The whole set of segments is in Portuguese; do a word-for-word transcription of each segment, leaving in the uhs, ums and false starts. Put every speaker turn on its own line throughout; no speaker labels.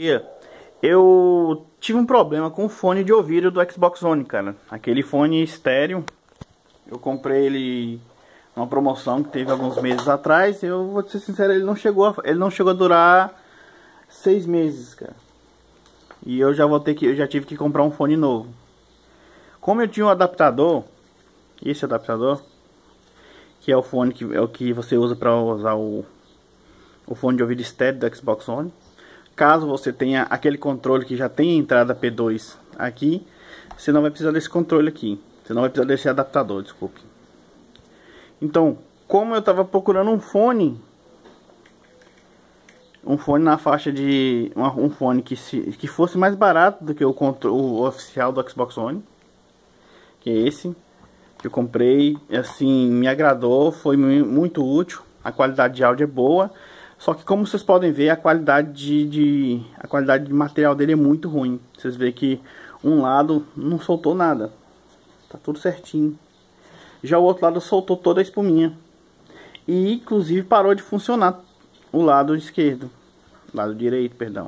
Eu tive um problema com o fone de ouvido do Xbox One, cara. Aquele fone estéreo. Eu comprei ele numa promoção que teve alguns meses atrás. Eu vou ser sincero, ele não chegou a, ele não chegou a durar seis meses, cara. E eu já vou ter que, eu já tive que comprar um fone novo. Como eu tinha um adaptador, esse adaptador, que é o fone que é o que você usa para usar o o fone de ouvido estéreo do Xbox One. Caso você tenha aquele controle que já tem entrada P dois aqui, você não vai precisar desse controle aqui. Você não vai precisar desse adaptador, desculpe. Então, como eu estava procurando um fone, um fone na faixa de um fone que se que fosse mais barato do que o controle o oficial do Xbox One, que é esse que eu comprei, assim, me agradou, foi muito útil, a qualidade de áudio é boa. Só que, como vocês podem ver, a qualidade de, de a qualidade de material dele é muito ruim. Vocês veem que um lado não soltou nada, tá tudo certinho. Já o outro lado soltou toda a espuminha e inclusive parou de funcionar o lado esquerdo, lado direito, perdão.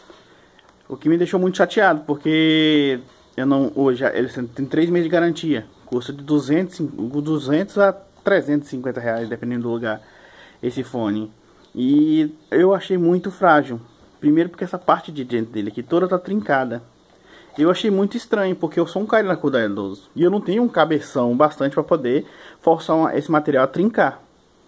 O que me deixou muito chateado, porque eu não hoje ele tem três meses de garantia, custa de duzentos, duzentos a trezentos e cinquenta reais, dependendo do lugar, esse fone. E eu achei muito frágil. Primeiro porque essa parte de dentro dele aqui toda tá trincada. Eu achei muito estranho, porque eu sou um cara cuidadoso e eu não tenho um cabeção bastante para poder forçar uma, esse material a trincar.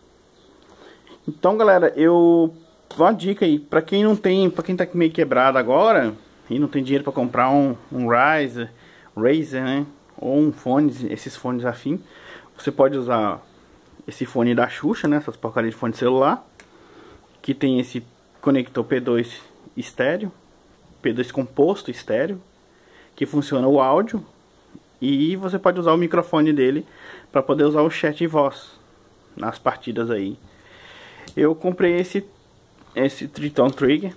Então, galera, eu uma dica aí para quem não tem, para quem tá meio quebrado agora e não tem dinheiro para comprar um, um Razer, Razer, né, ou um fone, esses fones afim, você pode usar esse fone da Xuxa, né, essas porcarias de fone de celular, que tem esse conector P dois estéreo, P dois composto estéreo, que funciona o áudio, e você pode usar o microfone dele para poder usar o chat de voz nas partidas aí. Eu comprei esse esse Triton Trigger.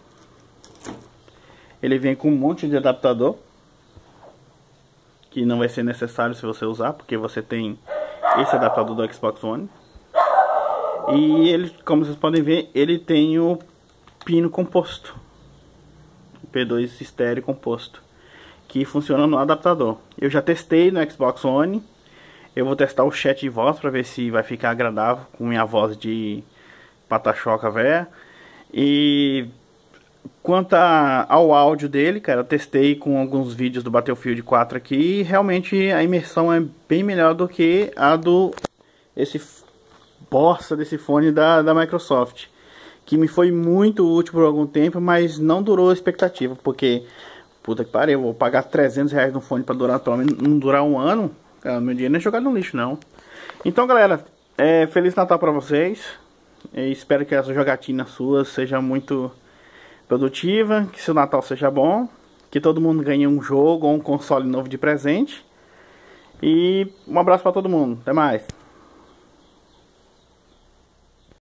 Ele vem com um monte de adaptador que não vai ser necessário se você usar, porque você tem esse adaptador do Xbox One. E ele, como vocês podem ver, ele tem o pino composto, o P dois estéreo composto, que funciona no adaptador. Eu já testei no Xbox One. Eu vou testar o chat de voz para ver se vai ficar agradável com minha voz de patachoca véia. E quanto a, ao áudio dele, cara, eu testei com alguns vídeos do Battlefield quatro aqui, e realmente a imersão é bem melhor do que a do esse bosta desse fone da, da Microsoft, que me foi muito útil por algum tempo, mas não durou a expectativa, porque puta que pariu, eu vou pagar trezentos reais no fone para durar pelo menos não durar um ano. Cara, meu dinheiro não é jogado no lixo, não. Então, galera, é, Feliz Natal para vocês. Eu espero que essa jogatina sua seja muito produtiva, que seu Natal seja bom, que todo mundo ganhe um jogo ou um console novo de presente. E um abraço para todo mundo. Até mais.